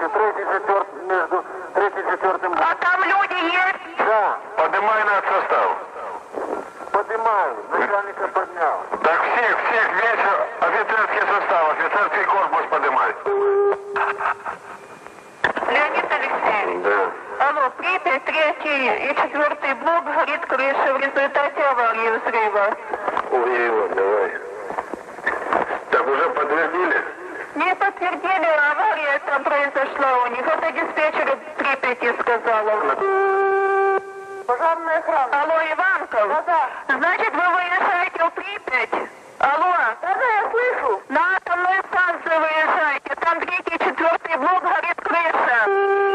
между третьим и четвертым. А там люди есть? Да. Поднимай на состав. Поднимаю. Начальника поднял. Так всех, весь офицерский состав, офицерский корпус поднимай. Леонид Алексеевич. Да. Алло, Припять, 3 и 4 блок горит крыша в результате аварии взрыва. Ой, давай. Так уже подтвердили? Не подтвердили, авария там произошла у них. Это диспетчер Припяти сказала. Пожарная охрана. Алло, Иванков? Да. Значит, вы выезжаете в Припять? Алло? Да, я слышу. На атомную станцию выезжаете. Там 3 и 4 блок горит крыша.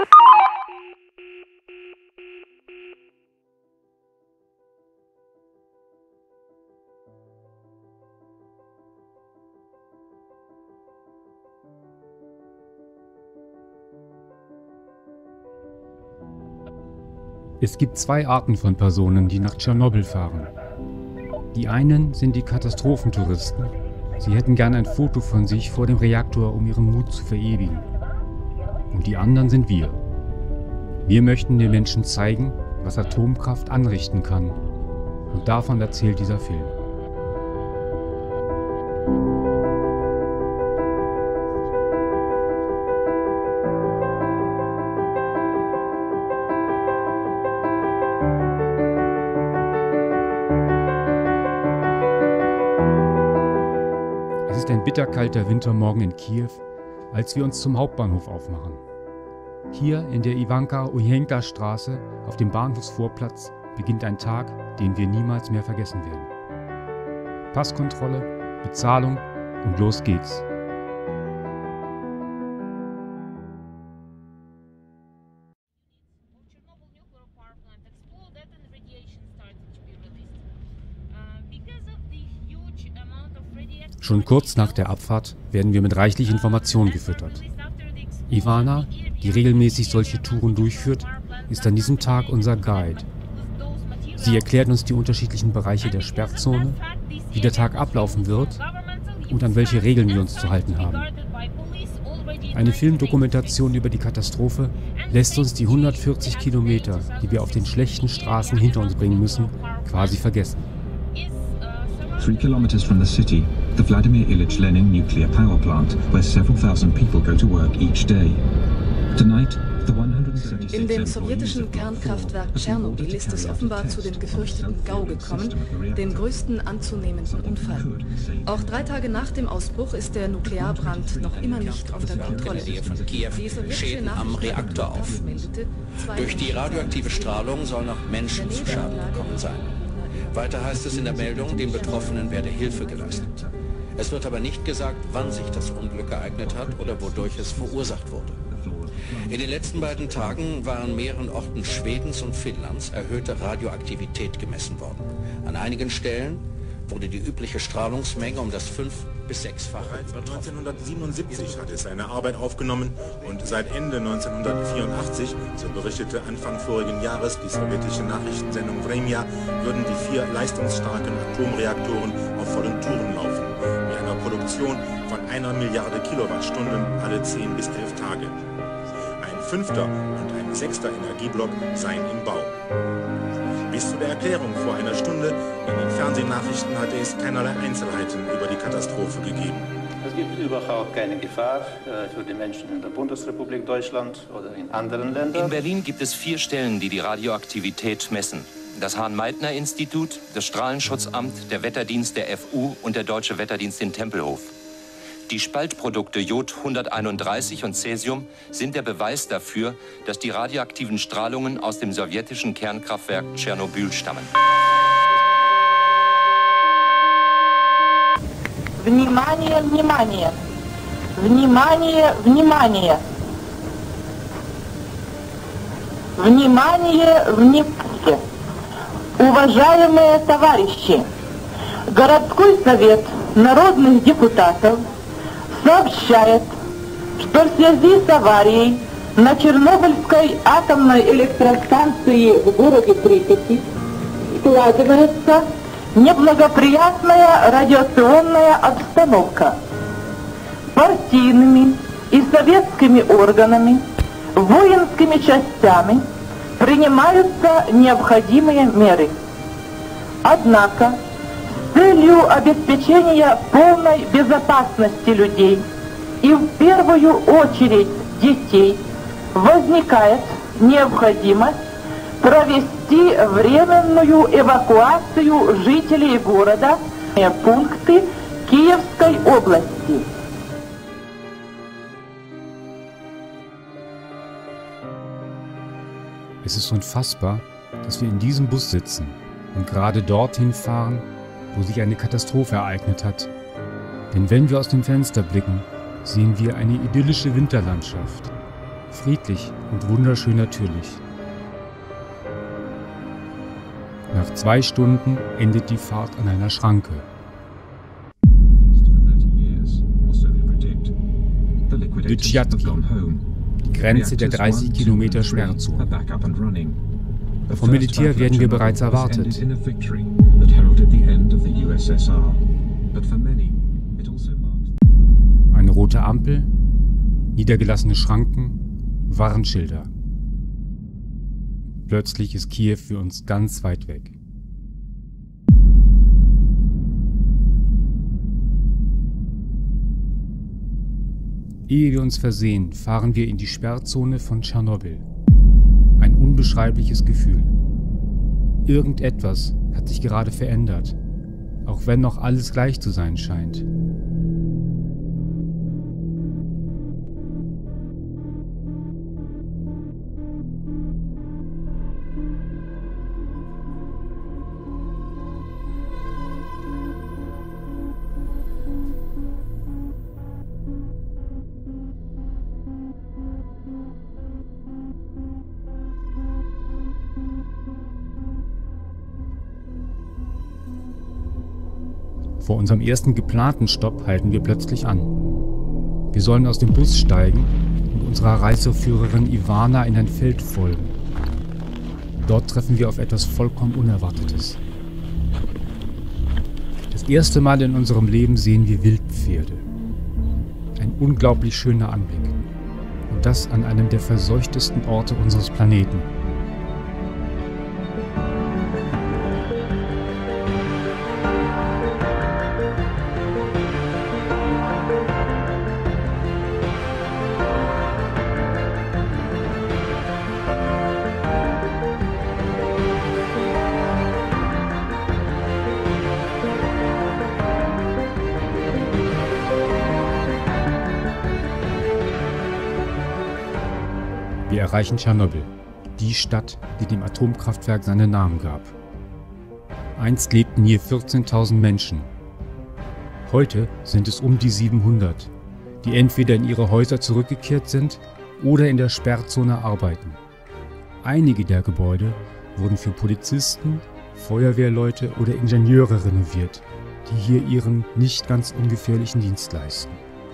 Es gibt zwei Arten von Personen, die nach Tschernobyl fahren. Die einen sind die Katastrophentouristen. Sie hätten gern ein Foto von sich vor dem Reaktor, um ihren Mut zu verewigen. Und die anderen sind wir. Wir möchten den Menschen zeigen, was Atomkraft anrichten kann. Und davon erzählt dieser Film. Es ist ein bitterkalter Wintermorgen in Kiew, als wir uns zum Hauptbahnhof aufmachen. Hier in der Iwanka-Ujenka-Straße auf dem Bahnhofsvorplatz beginnt ein Tag, den wir niemals mehr vergessen werden. Passkontrolle, Bezahlung und los geht's. Schon kurz nach der Abfahrt werden wir mit reichlich Informationen gefüttert. Ivana, die regelmäßig solche Touren durchführt, ist an diesem Tag unser Guide. Sie erklärt uns die unterschiedlichen Bereiche der Sperrzone, wie der Tag ablaufen wird und an welche Regeln wir uns zu halten haben. Eine Filmdokumentation über die Katastrophe lässt uns die 140 Kilometer, die wir auf den schlechten Straßen hinter uns bringen müssen, quasi vergessen. 3 kilometers from the city, the Vladimir Ilyich Lenin nuclear power plant, where several thousand people go to work each day. Tonight, the 176 In dem sowjetischen Kernkraftwerk Tschernobyl ist es offenbar zu dem gefürchteten GAU gekommen, dem größten anzunehmenden Unfall. Auch 3 Tage nach dem Ausbruch ist der Nuklearbrand noch immer nicht unter Kontrolle. In der Nähe von Kiew Schäden am Reaktor auf. Durch die radioaktive Strahlung sollen noch Menschen zu Schaden gekommen sein. Weiter heißt es in der Meldung, den Betroffenen werde Hilfe geleistet. Es wird aber nicht gesagt, wann sich das Unglück ereignet hat oder wodurch es verursacht wurde. In den letzten beiden Tagen war an mehreren Orten Schwedens und Finnlands erhöhte Radioaktivität gemessen worden. An einigen Stellen wurde die übliche Strahlungsmenge um das 5- bis 6-fache übertroffen. 1977 hat es seine Arbeit aufgenommen und seit Ende 1984, so berichtete Anfang vorigen Jahres die sowjetische Nachrichtensendung Vremya, würden die 4 leistungsstarken Atomreaktoren auf vollen Touren laufen, mit einer Produktion von 1 Milliarde Kilowattstunden alle 10 bis 11 Tage. Ein 5. und ein 6. Energieblock seien im Bau. Bis zu der Erklärung vor einer Stunde in den Fernsehnachrichten hatte es keinerlei Einzelheiten über die Katastrophe gegeben. Es gibt überhaupt keine Gefahr für die Menschen in der Bundesrepublik Deutschland oder in anderen Ländern. In Berlin gibt es 4 Stellen, die die Radioaktivität messen. Das Hahn-Meitner-Institut, das Strahlenschutzamt, der Wetterdienst der FU und der Deutsche Wetterdienst in Tempelhof. Die Spaltprodukte Jod 131 und Cäsium sind der Beweis dafür, dass die radioaktiven Strahlungen aus dem sowjetischen Kernkraftwerk Tschernobyl stammen. Внимание, внимание! Внимание, внимание! Внимание, внимание! Уважаемые товарищи! Городской совет народных депутатов сообщает, что в связи с аварией на Чернобыльской атомной электростанции в городе Припяти складывается неблагоприятная радиационная обстановка. Партийными и советскими органами, воинскими частями принимаются необходимые меры. Однако, с целью обеспечения полной безопасности людей и в первую очередь детей возникает необходимость провести временную эвакуацию жителей города в пункты Киевской области. Es ist unfassbar, dass wir in diesem Bus sitzen und gerade dorthin fahren, wo sich eine Katastrophe ereignet hat. Denn wenn wir aus dem Fenster blicken, sehen wir eine idyllische Winterlandschaft. Friedlich und wunderschön natürlich. Nach 2 Stunden endet die Fahrt an einer Schranke. Dytjatki, die Grenze der 30 Kilometer Sperrzone. Vom Militär werden wir bereits erwartet. Eine rote Ampel, niedergelassene Schranken, Warnschilder. Plötzlich ist Kiew für uns ganz weit weg. Ehe wir uns versehen, fahren wir in die Sperrzone von Tschernobyl. Ein unbeschreibliches Gefühl. Irgendetwas hat sich gerade verändert, auch wenn noch alles gleich zu sein scheint. Vor unserem ersten geplanten Stopp halten wir plötzlich an. Wir sollen aus dem Bus steigen und unserer Reiseführerin Ivana in ein Feld folgen. Dort treffen wir auf etwas vollkommen Unerwartetes. Das erste Mal in unserem Leben sehen wir Wildpferde. Ein unglaublich schöner Anblick. Und das an einem der verseuchtesten Orte unseres Planeten. Wir erreichen Tschernobyl, die Stadt, die dem Atomkraftwerk seinen Namen gab. Einst lebten hier 14.000 Menschen. Heute sind es um die 700, die entweder in ihre Häuser zurückgekehrt sind oder in der Sperrzone arbeiten. Einige der Gebäude wurden für Polizisten, Feuerwehrleute oder Ingenieure renoviert, die hier ihren nicht ganz ungefährlichen Dienst leisten.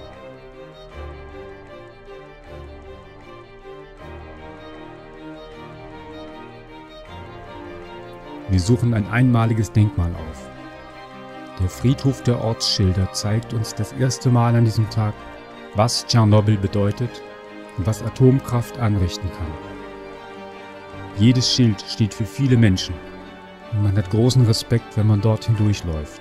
Wir suchen ein einmaliges Denkmal auf. Der Friedhof der Ortsschilder zeigt uns das erste Mal an diesem Tag, was Tschernobyl bedeutet und was Atomkraft anrichten kann. Jedes Schild steht für viele Menschen und man hat großen Respekt, wenn man dort hindurchläuft.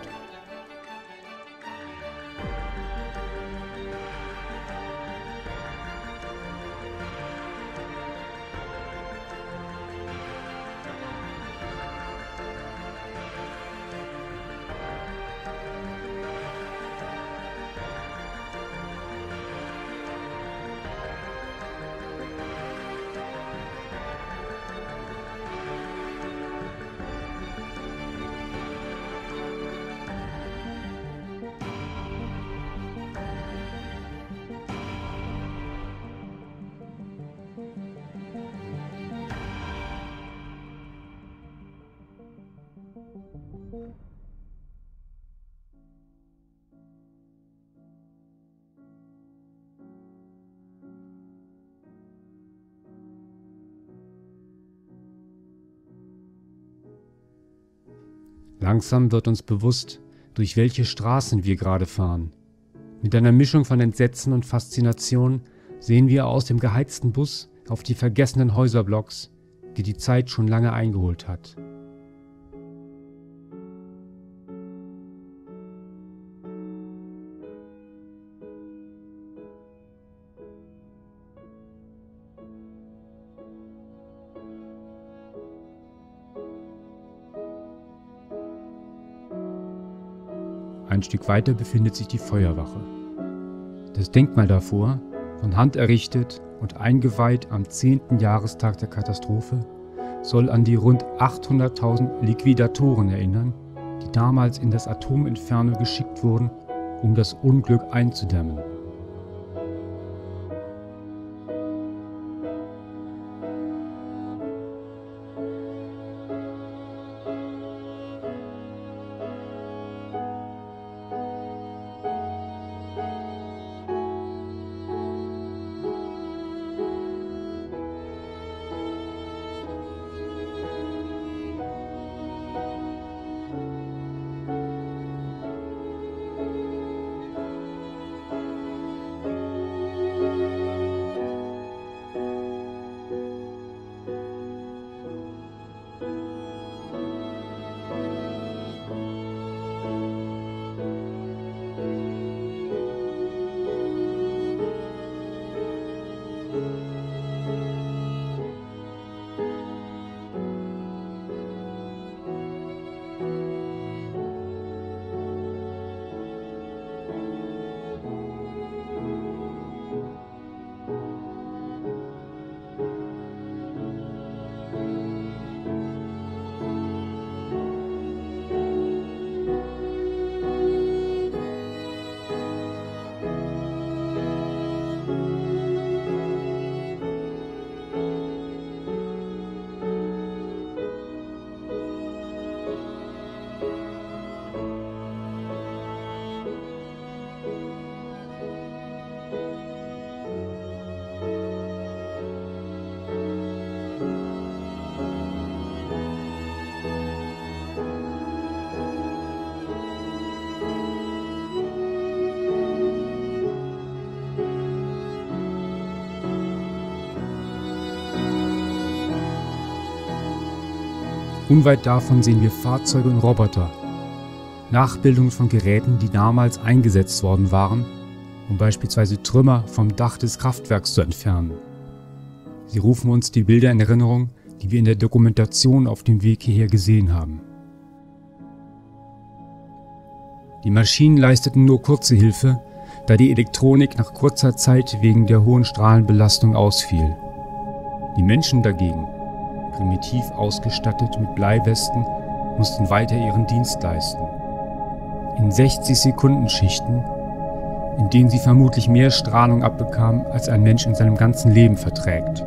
Langsam wird uns bewusst, durch welche Straßen wir gerade fahren. Mit einer Mischung von Entsetzen und Faszination sehen wir aus dem geheizten Bus auf die vergessenen Häuserblocks, die die Zeit schon lange eingeholt hat. Ein Stück weiter befindet sich die Feuerwache. Das Denkmal davor, von Hand errichtet und eingeweiht am 10. Jahrestag der Katastrophe, soll an die rund 800.000 Liquidatoren erinnern, die damals in das Atominferno geschickt wurden, um das Unglück einzudämmen. Unweit davon sehen wir Fahrzeuge und Roboter, Nachbildungen von Geräten, die damals eingesetzt worden waren, um beispielsweise Trümmer vom Dach des Kraftwerks zu entfernen. Sie rufen uns die Bilder in Erinnerung, die wir in der Dokumentation auf dem Weg hierher gesehen haben. Die Maschinen leisteten nur kurze Hilfe, da die Elektronik nach kurzer Zeit wegen der hohen Strahlenbelastung ausfiel. Die Menschen dagegen, primitiv ausgestattet mit Bleiwesten, mussten weiter ihren Dienst leisten. In 60-Sekunden-Schichten, in denen sie vermutlich mehr Strahlung abbekamen, als ein Mensch in seinem ganzen Leben verträgt.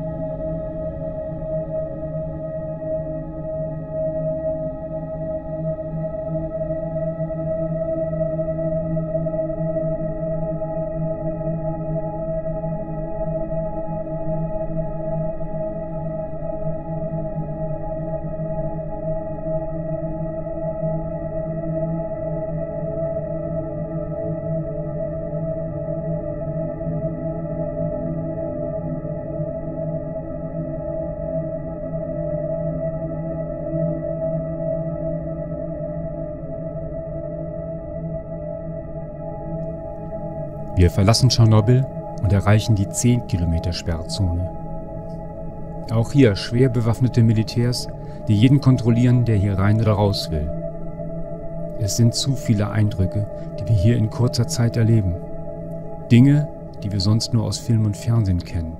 Wir verlassen Tschernobyl und erreichen die 10 Kilometer Sperrzone. Auch hier schwer bewaffnete Militärs, die jeden kontrollieren, der hier rein oder raus will. Es sind zu viele Eindrücke, die wir hier in kurzer Zeit erleben. Dinge, die wir sonst nur aus Film und Fernsehen kennen.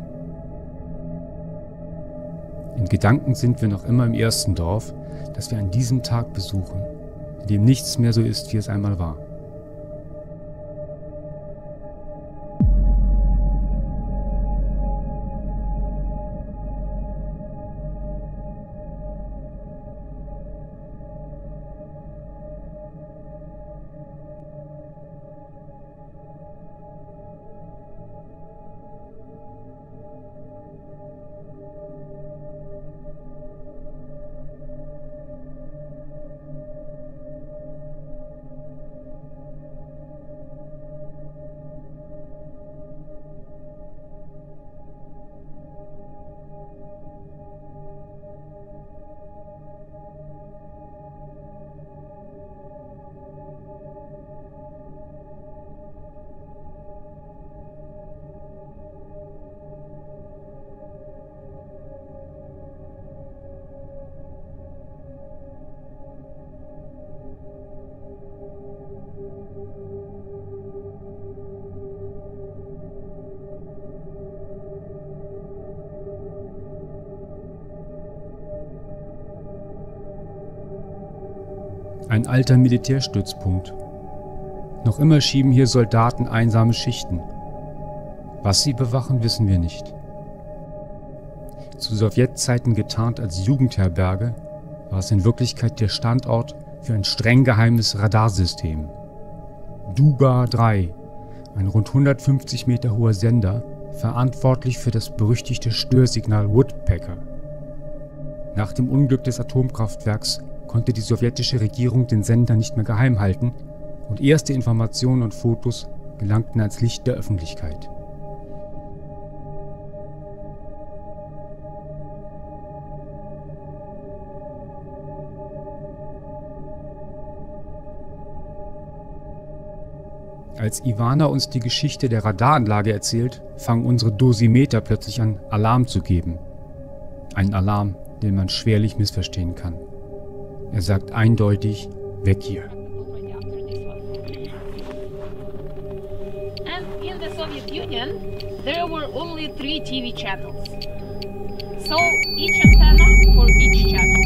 In Gedanken sind wir noch immer im ersten Dorf, das wir an diesem Tag besuchen, in dem nichts mehr so ist, wie es einmal war. Ein alter Militärstützpunkt. Noch immer schieben hier Soldaten einsame Schichten. Was sie bewachen, wissen wir nicht. Zu Sowjetzeiten getarnt als Jugendherberge, war es in Wirklichkeit der Standort für ein streng geheimes Radarsystem. Duga 3, ein rund 150 Meter hoher Sender, verantwortlich für das berüchtigte Störsignal Woodpecker. Nach dem Unglück des Atomkraftwerks konnte die sowjetische Regierung den Sender nicht mehr geheim halten und erste Informationen und Fotos gelangten ans Licht der Öffentlichkeit. Als Ivana uns die Geschichte der Radaranlage erzählt, fangen unsere Dosimeter plötzlich an, Alarm zu geben. Ein Alarm, den man schwerlich missverstehen kann. Er sagt eindeutig, weg hier. And in the Soviet Union, there were only 3 TV channels. So each antenna for each channel.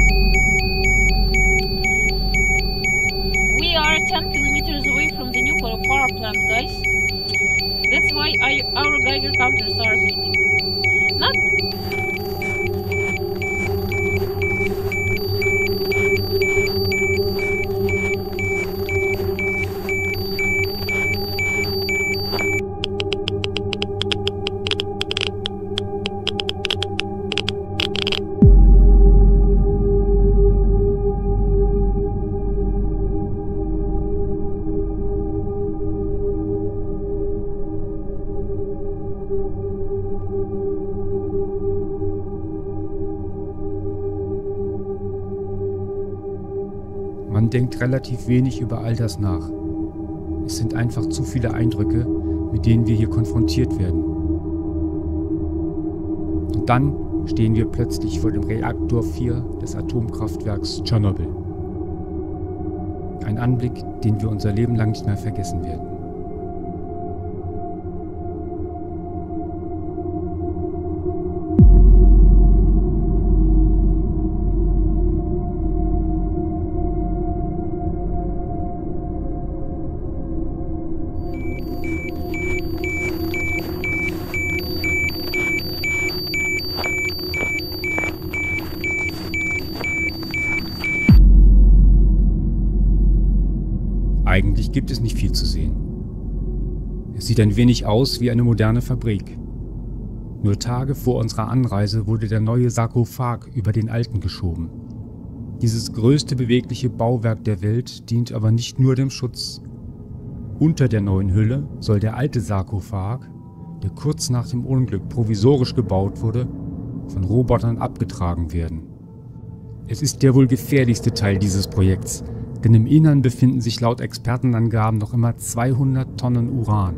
We are 10 kilometers away from the nuclear power plant, guys. That's why our Geiger counters are beeping. Not Man denkt relativ wenig über all das nach. Es sind einfach zu viele Eindrücke, mit denen wir hier konfrontiert werden. Und dann stehen wir plötzlich vor dem Reaktor 4 des Atomkraftwerks Tschernobyl. Ein Anblick, den wir unser Leben lang nicht mehr vergessen werden. Eigentlich gibt es nicht viel zu sehen. Es sieht ein wenig aus wie eine moderne Fabrik. Nur Tage vor unserer Anreise wurde der neue Sarkophag über den alten geschoben. Dieses größte bewegliche Bauwerk der Welt dient aber nicht nur dem Schutz. Unter der neuen Hülle soll der alte Sarkophag, der kurz nach dem Unglück provisorisch gebaut wurde, von Robotern abgetragen werden. Es ist der wohl gefährlichste Teil dieses Projekts, denn im Innern befinden sich laut Expertenangaben noch immer 200 Tonnen Uran.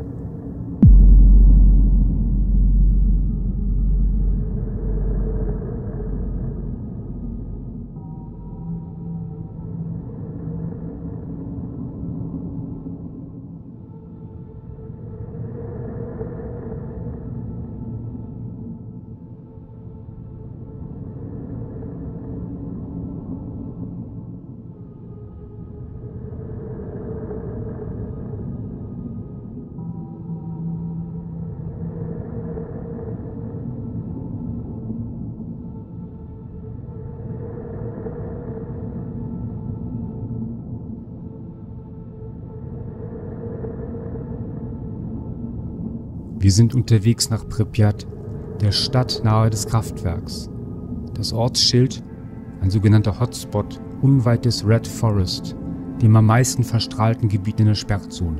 Wir sind unterwegs nach Pripyat, der Stadt nahe des Kraftwerks. Das Ortsschild, ein sogenannter Hotspot, unweit des Red Forest, dem am meisten verstrahlten Gebiet in der Sperrzone.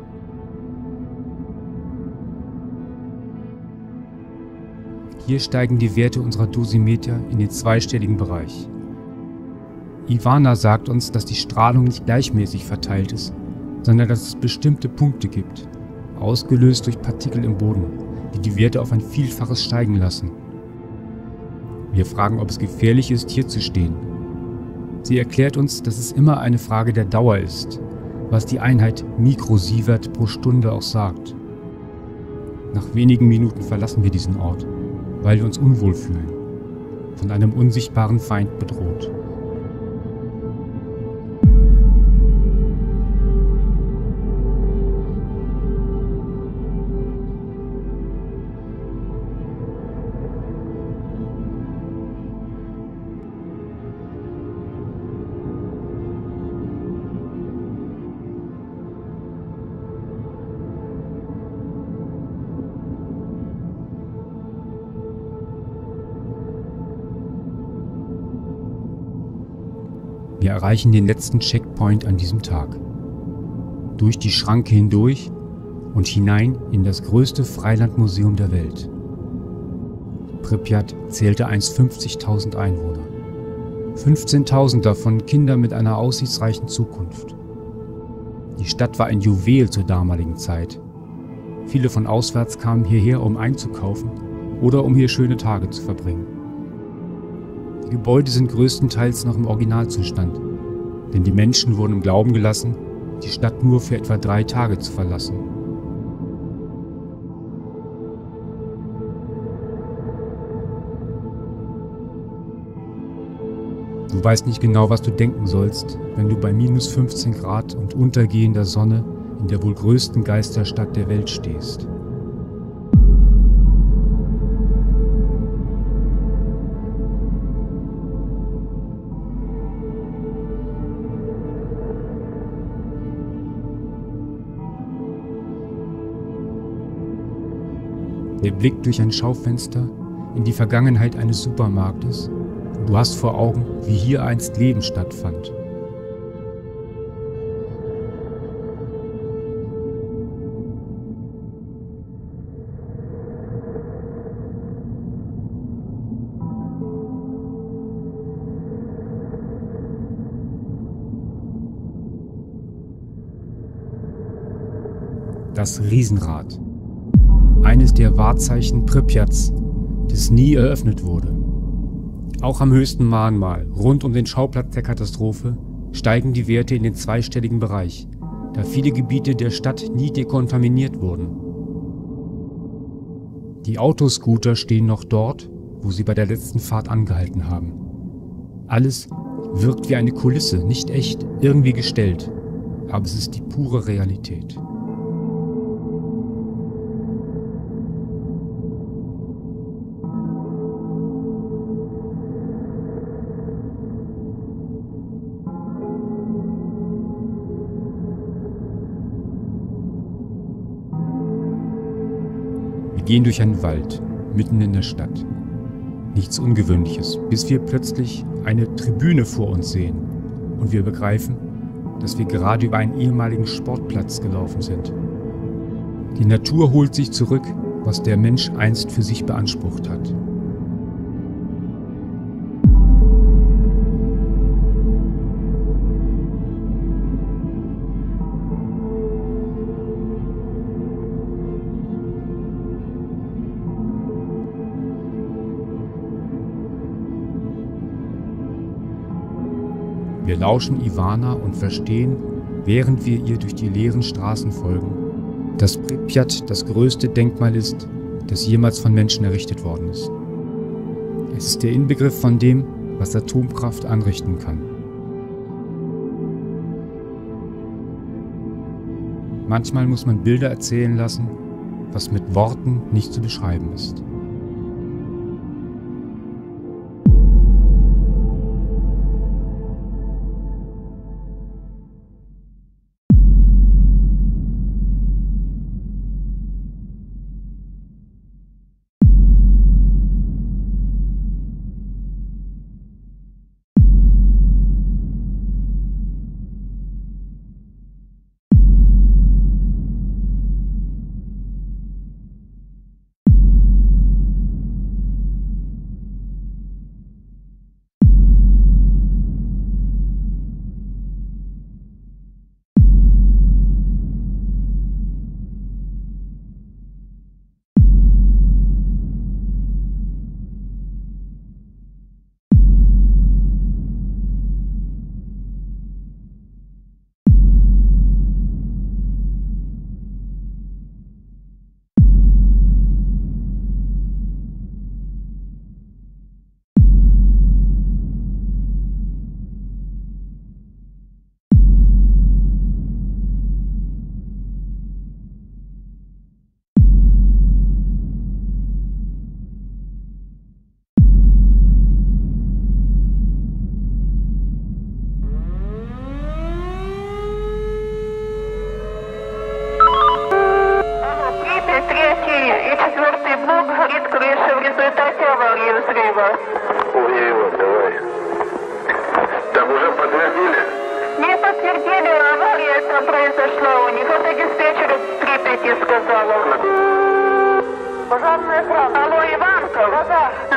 Hier steigen die Werte unserer Dosimeter in den zweistelligen Bereich. Ivana sagt uns, dass die Strahlung nicht gleichmäßig verteilt ist, sondern dass es bestimmte Punkte gibt, ausgelöst durch Partikel im Boden, die die Werte auf ein Vielfaches steigen lassen. Wir fragen, ob es gefährlich ist, hier zu stehen. Sie erklärt uns, dass es immer eine Frage der Dauer ist, was die Einheit Mikrosievert pro Stunde auch sagt. Nach wenigen Minuten verlassen wir diesen Ort, weil wir uns unwohl fühlen, von einem unsichtbaren Feind bedroht. Wir erreichen den letzten Checkpoint an diesem Tag. Durch die Schranke hindurch und hinein in das größte Freilandmuseum der Welt. Pripjat zählte einst 50.000 Einwohner. 15.000 davon Kinder mit einer aussichtsreichen Zukunft. Die Stadt war ein Juwel zur damaligen Zeit. Viele von auswärts kamen hierher, um einzukaufen oder um hier schöne Tage zu verbringen. Die Gebäude sind größtenteils noch im Originalzustand, denn die Menschen wurden im Glauben gelassen, die Stadt nur für etwa 3 Tage zu verlassen. Du weißt nicht genau, was du denken sollst, wenn du bei minus 15 Grad und untergehender Sonne in der wohl größten Geisterstadt der Welt stehst. Der Blick durch ein Schaufenster in die Vergangenheit eines Supermarktes. Du hast vor Augen, wie hier einst Leben stattfand. Das Riesenrad. Eines der Wahrzeichen Pripjats, das nie eröffnet wurde. Auch am höchsten Mahnmal, rund um den Schauplatz der Katastrophe, steigen die Werte in den zweistelligen Bereich, da viele Gebiete der Stadt nie dekontaminiert wurden. Die Autoscooter stehen noch dort, wo sie bei der letzten Fahrt angehalten haben. Alles wirkt wie eine Kulisse, nicht echt, irgendwie gestellt, aber es ist die pure Realität. Wir gehen durch einen Wald, mitten in der Stadt. Nichts Ungewöhnliches, bis wir plötzlich eine Tribüne vor uns sehen und wir begreifen, dass wir gerade über einen ehemaligen Sportplatz gelaufen sind. Die Natur holt sich zurück, was der Mensch einst für sich beansprucht hat. Wir lauschen Ivana und verstehen, während wir ihr durch die leeren Straßen folgen, dass Pripjat das größte Denkmal ist, das jemals von Menschen errichtet worden ist. Es ist der Inbegriff von dem, was Atomkraft anrichten kann. Manchmal muss man Bilder erzählen lassen, was mit Worten nicht zu beschreiben ist. глаза.